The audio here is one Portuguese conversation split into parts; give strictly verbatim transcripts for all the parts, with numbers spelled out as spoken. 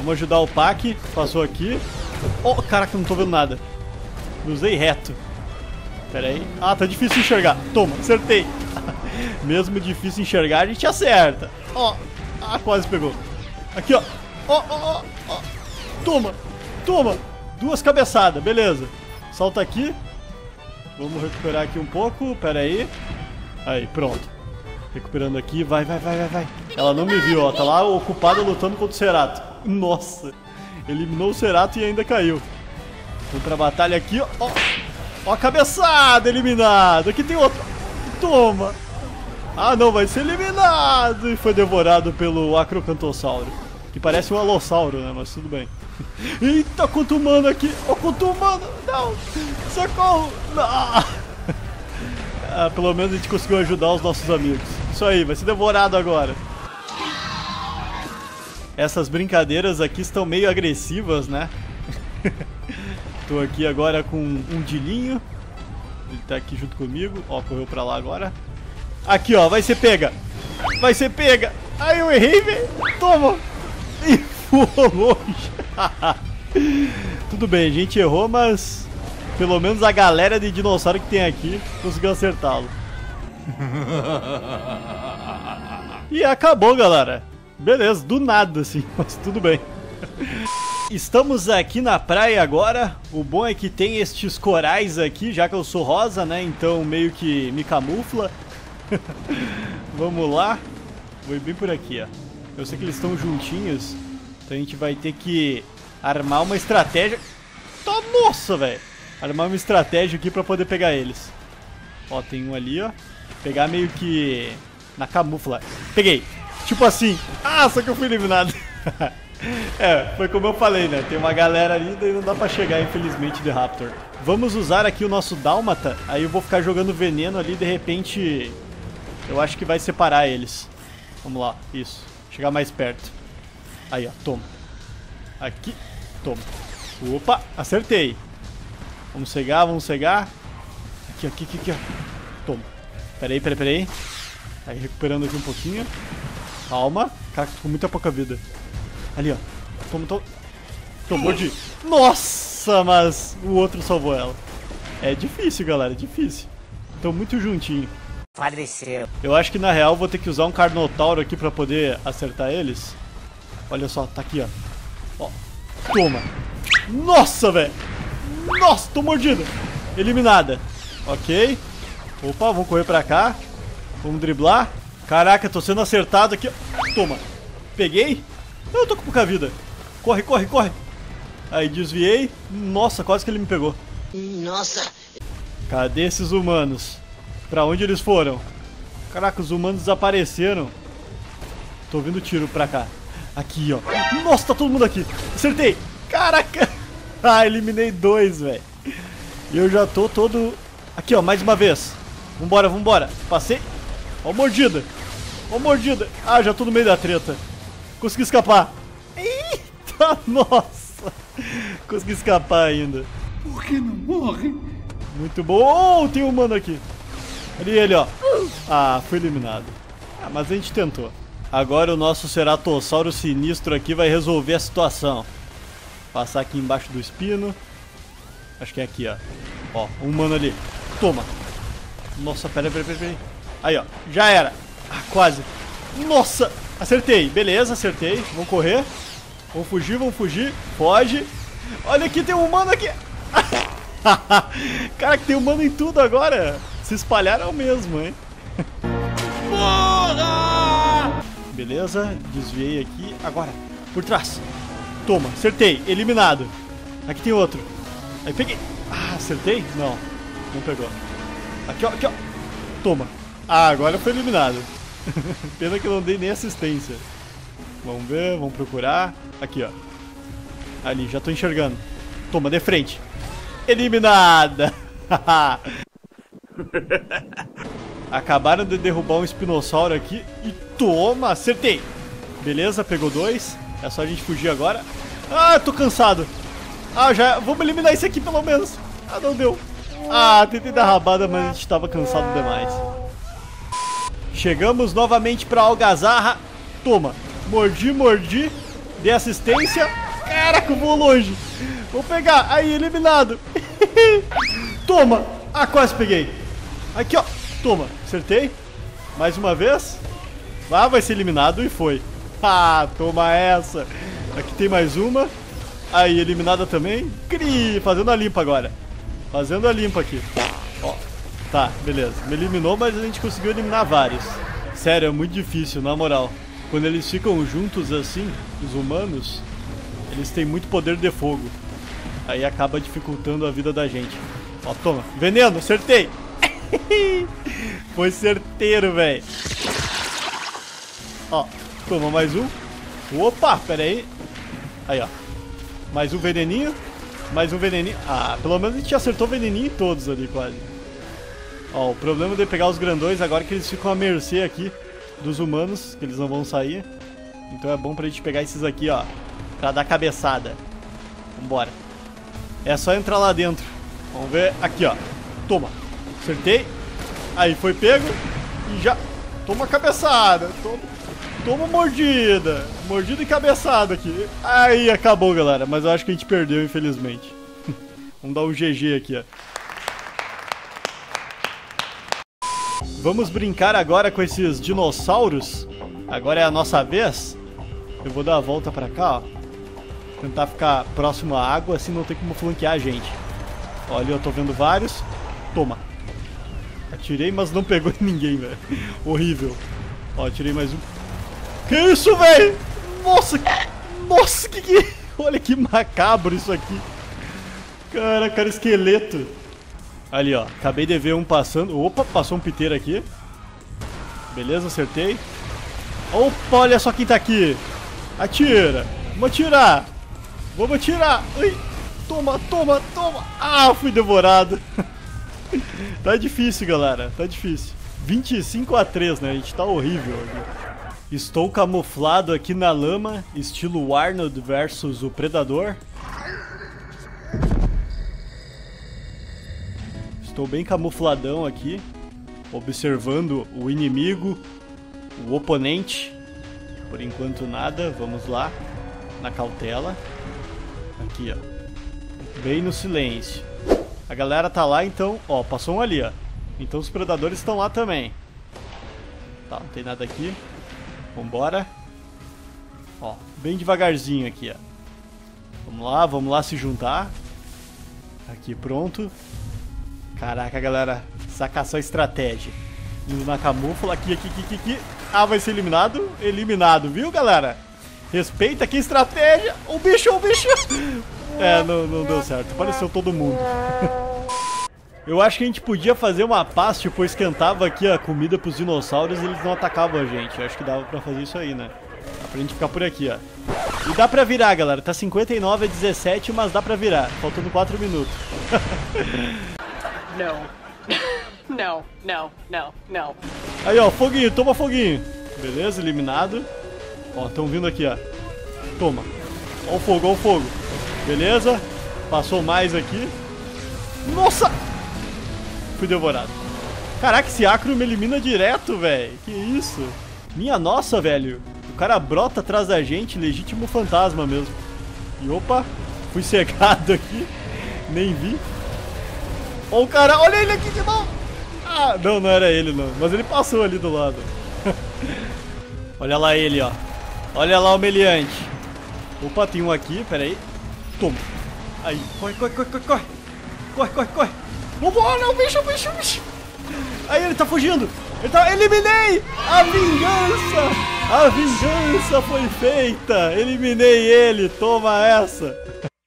Vamos ajudar o Pac. Passou aqui. Oh, caraca, não tô vendo nada. Usei reto. Pera aí. Ah, tá difícil enxergar. Toma, acertei. Mesmo difícil enxergar, a gente acerta. Ó. Oh. Ah, quase pegou. Aqui, ó. Ó, ó, ó. Toma. Toma. Duas cabeçadas. Beleza. Salta aqui. Vamos recuperar aqui um pouco. Pera aí. Aí, pronto. Recuperando aqui. Vai, vai, vai, vai, vai. Ela não me viu, ó. Tá lá ocupada lutando contra o Cerato. Nossa. Eliminou o Cerato e ainda caiu. Vamos pra batalha aqui, ó. Ó, ó a cabeçada. Eliminado. Aqui tem outro. Toma. Ah, não. Vai ser eliminado. E foi devorado pelo Acrocantossauro. Que parece um alossauro, né? Mas tudo bem. Eita, quanto humano aqui. Ó, quanto humano. Não. Socorro. Não. Ah, pelo menos a gente conseguiu ajudar os nossos amigos. Isso aí, vai ser devorado agora. Essas brincadeiras aqui estão meio agressivas, né? Tô aqui agora com um dilinho. Ele tá aqui junto comigo. Ó, correu pra lá agora. Aqui, ó, vai ser pega. Vai ser pega. Ai, eu errei, velho. Toma. E voou longe. Tudo bem, a gente errou, mas pelo menos a galera de dinossauro que tem aqui conseguiu acertá-lo. E acabou, galera. Beleza, do nada assim, mas tudo bem. Estamos aqui na praia agora. O bom é que tem estes corais aqui, já que eu sou rosa, né? Então meio que me camufla. Vamos lá. Vou ir bem por aqui, ó. Eu sei que eles estão juntinhos, então a gente vai ter que armar uma estratégia. Tá, nossa, velho. Armar uma estratégia aqui pra poder pegar eles. Ó, tem um ali, ó. Pegar meio que na camufla. Peguei. Tipo assim. Ah, só que eu fui eliminado. É, foi como eu falei, né? Tem uma galera ali, daí não dá pra chegar, infelizmente, de Raptor. Vamos usar aqui o nosso Dálmata. Aí eu vou ficar jogando veneno ali, de repente eu acho que vai separar eles. Vamos lá, isso. Chegar mais perto. Aí, ó, toma. Aqui, toma. Opa, acertei. Vamos cegar, vamos cegar. Aqui, aqui, aqui, aqui, ó. Toma. Peraí, peraí, peraí. Aí, recuperando aqui um pouquinho. Calma. Cara, tô com muita pouca vida. Ali, ó. Toma, toma. Tomou de... Nossa, mas o outro salvou ela. É difícil, galera, é difícil. Tô muito juntinho. Faleceu. Eu acho que na real vou ter que usar um Carnotauro aqui pra poder acertar eles. Olha só, tá aqui, ó. Ó. Toma. Nossa, velho. Nossa, tô mordida. Eliminada. Ok. Opa, vamos correr pra cá. Vamos driblar. Caraca, tô sendo acertado aqui. Toma. Peguei. Eu tô com pouca vida. Corre, corre, corre. Aí, desviei. Nossa, quase que ele me pegou. Nossa. Cadê esses humanos? Pra onde eles foram? Caraca, os humanos desapareceram. Tô ouvindo tiro pra cá. Aqui, ó. Nossa, tá todo mundo aqui. Acertei. Caraca. Ah, eliminei dois, velho. E eu já tô todo... Aqui, ó, mais uma vez. Vambora, vambora. Passei. Ó, mordida. Ó, mordida. Ah, já tô no meio da treta. Consegui escapar. Eita, nossa. Consegui escapar ainda. Por que não morre? Muito bom. Oh, tem um humano aqui. Ali ele, ó. Ah, foi eliminado. Ah, mas a gente tentou. Agora o nosso ceratossauro sinistro aqui vai resolver a situação. Passar aqui embaixo do espino. Acho que é aqui, ó. Ó, um humano ali. Toma. Nossa, pera, pera, pera, pera. Aí, ó. Já era. Ah, quase. Nossa. Acertei. Beleza, acertei. Vamos correr. Vamos fugir, vamos fugir. Foge. Olha aqui, tem um humano aqui. Cara, que tem humano em tudo agora. Se espalharam mesmo, hein? Porra! Beleza, desviei aqui. Agora, por trás. Toma, acertei. Eliminado. Aqui tem outro. Aí peguei. Ah, acertei? Não, não pegou. Aqui, ó, aqui, ó. Toma. Ah, agora foi eliminado. Pena que eu não dei nem assistência. Vamos ver, vamos procurar. Aqui, ó. Ali, já tô enxergando. Toma, de frente. Eliminada. Acabaram de derrubar um espinossauro aqui. E toma, acertei. Beleza, pegou dois. É só a gente fugir agora. Ah, tô cansado. Ah, já, vamos eliminar esse aqui pelo menos. Ah, não deu. Ah, tentei dar rabada, mas a gente tava cansado demais. Chegamos novamente pra Algazarra. Toma, mordi, mordi. Dei assistência. Caraca, eu vou longe. Vou pegar. Aí, eliminado. Toma. Ah, quase peguei. Aqui, ó. Toma. Acertei. Mais uma vez. Lá vai ser eliminado e foi. Ah, toma essa. Aqui tem mais uma. Aí, eliminada também. Cri, fazendo a limpa agora. Fazendo a limpa aqui. Ó. Tá, beleza. Me eliminou, mas a gente conseguiu eliminar vários. Sério, é muito difícil, na moral. Quando eles ficam juntos assim, os humanos, eles têm muito poder de fogo. Aí acaba dificultando a vida da gente. Ó, toma. Veneno, acertei. Foi certeiro, velho. Ó, toma mais um. Opa, pera aí. Aí, ó. Mais um veneninho. Mais um veneninho. Ah, pelo menos a gente acertou veneninho em todos ali, quase. Ó, o problema de pegar os grandões agora é que eles ficam à mercê aqui dos humanos, que eles não vão sair. Então é bom pra gente pegar esses aqui, ó, pra dar cabeçada. Vambora. É só entrar lá dentro. Vamos ver. Aqui, ó. Toma. Acertei. Aí foi pego. E já... Toma cabeçada. Toma, toma mordida. Mordida e cabeçada aqui. Aí acabou, galera. Mas eu acho que a gente perdeu, infelizmente. Vamos dar um G G aqui, ó. Vamos brincar agora com esses dinossauros. Agora é a nossa vez. Eu vou dar a volta pra cá, ó. Tentar ficar próximo à água, assim não tem como flanquear a gente. Olha, eu tô vendo vários. Toma. Atirei, mas não pegou em ninguém, velho. Horrível. Ó, atirei mais um. Que isso, velho? Nossa, nossa, que que... Olha que macabro isso aqui. Cara, cara, esqueleto. Ali, ó. Acabei de ver um passando. Opa, passou um piteiro aqui. Beleza, acertei. Opa, olha só quem tá aqui. Atira. Vamos atirar. Vamos atirar. Ui. Toma, toma, toma. Ah, fui devorado. Tá difícil, galera. Tá difícil. vinte e cinco a três, né? A gente tá horrível aqui. Estou camuflado aqui na lama, estilo Arnold versus o Predador. Estou bem camufladão aqui, observando o inimigo, o oponente. Por enquanto nada, vamos lá, na cautela. Aqui, ó, bem no silêncio. A galera tá lá, então, ó, passou um ali, ó. Então os predadores estão lá também. Tá, não tem nada aqui. Vambora. Ó, bem devagarzinho aqui, ó. Vamos lá, vamos lá se juntar. Aqui, pronto. Caraca, galera, saca só a estratégia. Indo na camufla, aqui, aqui, aqui, aqui, aqui. Ah, vai ser eliminado? Eliminado, viu, galera? Respeita aqui a estratégia. O bicho, o bicho. É, não, não deu certo. Apareceu todo mundo. Eu acho que a gente podia fazer uma paz, tipo, esquentava aqui a comida pros dinossauros e eles não atacavam a gente. Eu acho que dava pra fazer isso aí, né? Dá pra gente ficar por aqui, ó. E dá pra virar, galera. Tá cinquenta e nove a dezessete, mas dá pra virar. Faltando quatro minutos. Não. Não, não, não, não. Aí, ó, foguinho, toma foguinho. Beleza, eliminado. Ó, estão vindo aqui, ó. Toma. Ó o fogo, ó o fogo. Beleza. Passou mais aqui. Nossa! Fui devorado. Caraca, esse acro me elimina direto, velho. Que isso? Minha nossa, velho. O cara brota atrás da gente, legítimo fantasma mesmo. E opa, fui cegado aqui. Nem vi. Ó o cara, olha ele aqui de novo. Ah, não, não era ele não. Mas ele passou ali do lado. Olha lá ele, ó. Olha lá o meliante. Opa, tem um aqui, pera aí. Toma. Aí, corre, corre, corre, corre, corre. Corre, corre, corre. Vambora, o bicho, o bicho, o bicho. Aí, ele tá fugindo. Ele tá... Eliminei! A vingança! A vingança foi feita. Eliminei ele. Toma essa.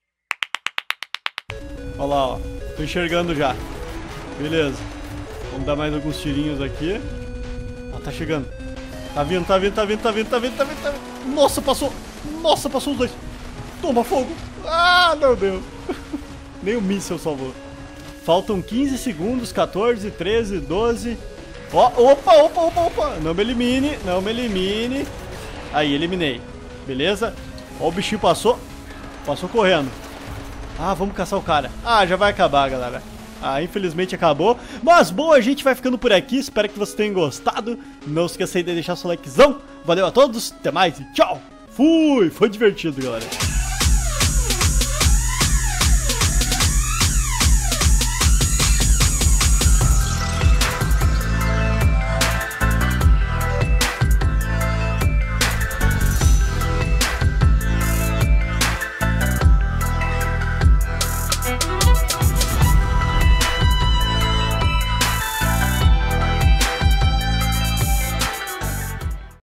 Olha lá, ó. Tô enxergando já. Beleza. Vamos dar mais alguns tirinhos aqui. Ah, tá chegando. Tá vindo, tá vindo, tá vindo, tá vindo, tá vindo, tá vindo, tá vindo. Nossa, passou. Nossa, passou os dois. Toma fogo. Ah, não deu. Nem o míssil salvou. Faltam quinze segundos, quatorze, treze, doze. Ó, opa, opa, opa, opa. Não me elimine, não me elimine. Aí, eliminei. Beleza? Ó, o bichinho passou. Passou correndo. Ah, vamos caçar o cara. Ah, já vai acabar, galera. Ah, infelizmente acabou. Mas, bom, a gente vai ficando por aqui. Espero que vocês tenham gostado. Não se esqueça de deixar seu likezão. Valeu a todos, até mais e tchau. Fui! Foi divertido, galera.